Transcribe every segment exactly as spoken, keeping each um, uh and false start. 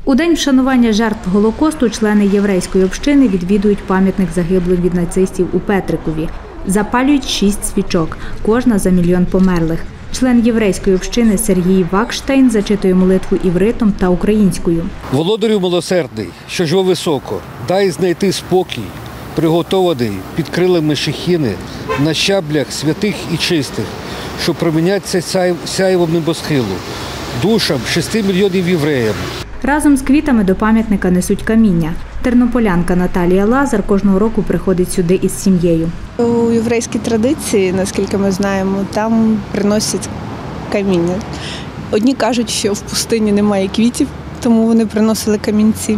У день вшанування жертв Голокосту члени єврейської общини відвідують пам'ятник загиблим від нацистів у Петрикові. Запалюють шість свічок, кожна за мільйон померлих. Член єврейської общини Сергій Вакштейн зачитує молитву івритом та українською. «Володарю милосердний, що живе високо, дай знайти спокій, приготований під крилами шехіни, на щаблях святих і чистих, що проміняться сяйвом небосхилу, душам шести мільйонів євреїв». Разом з квітами до пам'ятника несуть каміння. Тернополянка Наталія Лазар кожного року приходить сюди із сім'єю. У єврейській традиції, наскільки ми знаємо, там приносять каміння. Одні кажуть, що в пустині немає квітів, тому вони приносили камінці.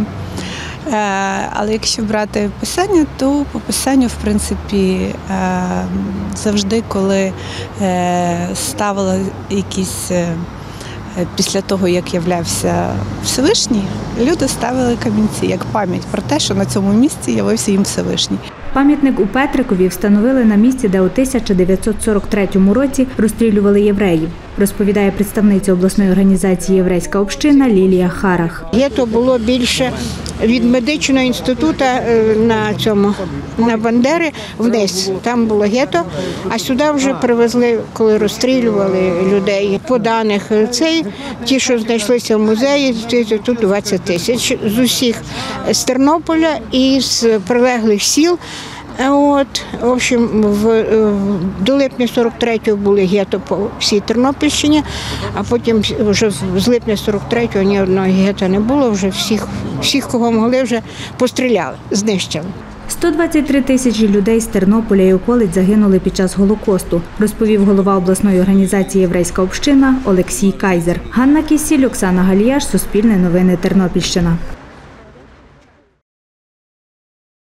Але якщо брати Писання, то по Писанню, в принципі, завжди, коли ставили якісь, після того, як являвся Всевишній, люди ставили камінці як пам'ять про те, що на цьому місці явився їм Всевишній. Пам'ятник у Петрикові встановили на місці, де у тисяча дев'ятсот сорок третьому році розстрілювали євреїв, розповідає представниця обласної організації «Єврейська община» Лілія Харах. Гетто було більше від медичного інституту на цьому, на Бандери вниз. Там було гетто, а сюди вже привезли, коли розстрілювали людей. По даних цей, ті, що знайшлися в музеї, тут двадцять тисяч з усіх, з Тернополя і з прилеглих сіл. От, в общем, в, до липня сорок третього були гетто по всій Тернопільщині, а потім вже з липня сорок третього ні одного гетто не було, вже всіх, всіх, кого могли, вже постріляли, знищили. сто двадцять три тисячі людей з Тернополя і околиць загинули під час Голокосту, розповів голова обласної організації «Єврейська община» Олексій Кайзер. Ганна Кісіль, Оксана Галіяш, Суспільне новини, Тернопільщина.